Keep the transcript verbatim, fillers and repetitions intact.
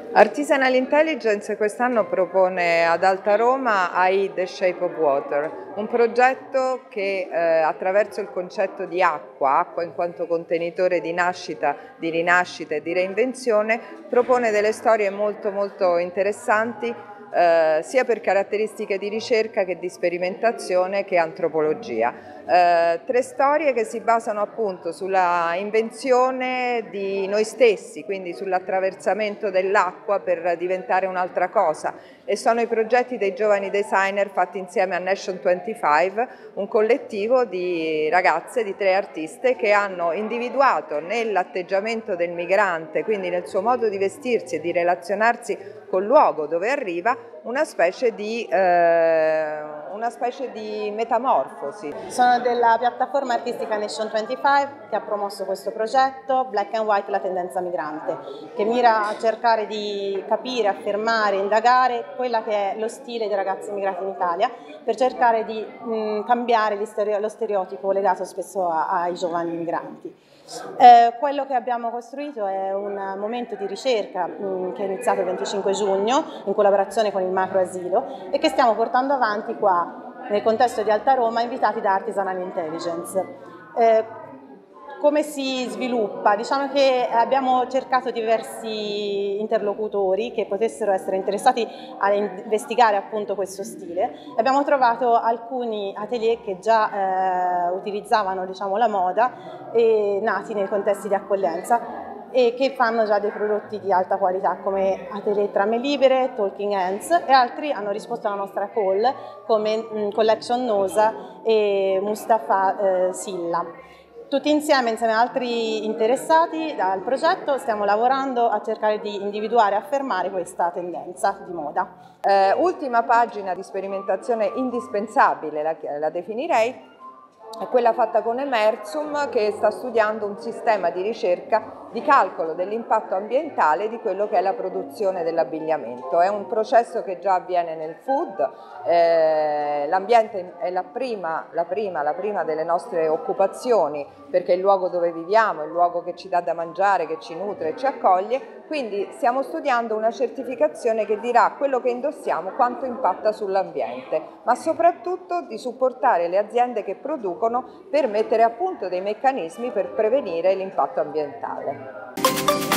Artisanal Intelligence quest'anno propone ad Alta Roma A I The Shape of Water, un progetto che eh, attraverso il concetto di acqua, acqua in quanto contenitore di nascita, di rinascita e di reinvenzione, propone delle storie molto molto interessanti eh, sia per caratteristiche di ricerca che di sperimentazione che antropologia. Eh, tre storie che si basano appunto sulla invenzione di noi stessi, quindi sull'attraversamento dell'acqua per diventare un'altra cosa, e sono i progetti dei giovani designer fatti insieme a Nation venticinque, un collettivo di ragazze, di tre artiste che hanno individuato nell'atteggiamento del migrante, quindi nel suo modo di vestirsi e di relazionarsi col luogo dove arriva, una specie di, eh, una specie di metamorfosi. Sono della piattaforma artistica Nation venticinque che ha promosso questo progetto Black and White, la tendenza migrante, che mira a cercare di capire, affermare, indagare quella che è lo stile dei ragazzi immigrati in Italia, per cercare di mh, cambiare lo stereotipo legato spesso a, ai giovani migranti. Eh, quello che abbiamo costruito è un momento di ricerca mh, che è iniziato il venticinque giugno in collaborazione con il Macro Asilo e che stiamo portando avanti qua nel contesto di Alta Roma, invitati da Artisanal Intelligence. Eh, come si sviluppa? Diciamo che abbiamo cercato diversi interlocutori che potessero essere interessati a investigare appunto questo stile. Abbiamo trovato alcuni atelier che già eh, utilizzavano, diciamo, la moda e nati nei contesti di accoglienza e che fanno già dei prodotti di alta qualità come Atelier Trame Libere, Talking Hands, e altri hanno risposto alla nostra call come mh, Collection Nosa e Mustafa eh, Silla. Tutti insieme, insieme ad altri interessati al progetto, stiamo lavorando a cercare di individuare e affermare questa tendenza di moda. Eh, ultima pagina di sperimentazione indispensabile, la, la definirei, è quella fatta con Emersum, che sta studiando un sistema di ricerca di calcolo dell'impatto ambientale di quello che è la produzione dell'abbigliamento. È un processo che già avviene nel food, eh, l'ambiente è la prima, la, prima, la prima delle nostre occupazioni, perché è il luogo dove viviamo, è il luogo che ci dà da mangiare, che ci nutre e ci accoglie, quindi stiamo studiando una certificazione che dirà quello che indossiamo quanto impatta sull'ambiente, ma soprattutto di supportare le aziende che producono per mettere a punto dei meccanismi per prevenire l'impatto ambientale.